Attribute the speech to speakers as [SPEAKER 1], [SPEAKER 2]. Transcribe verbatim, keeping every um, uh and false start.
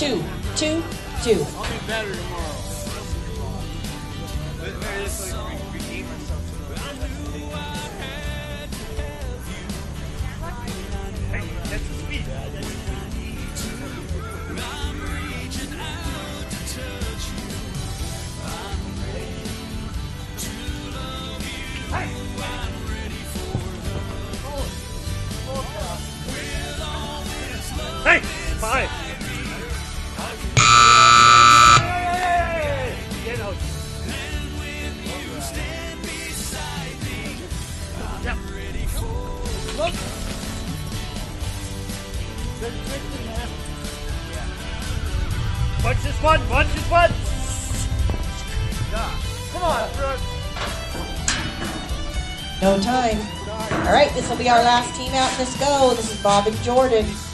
[SPEAKER 1] two, two, two.
[SPEAKER 2] I'll be better tomorrow.
[SPEAKER 3] Hey, that's the speed. Hey, five. Get out. Yep. Look. Watch this one. Watch this one. Come on, Brooke.
[SPEAKER 1] No time. All right, this will be our last team out. Let's go. This is Bob and Jordan.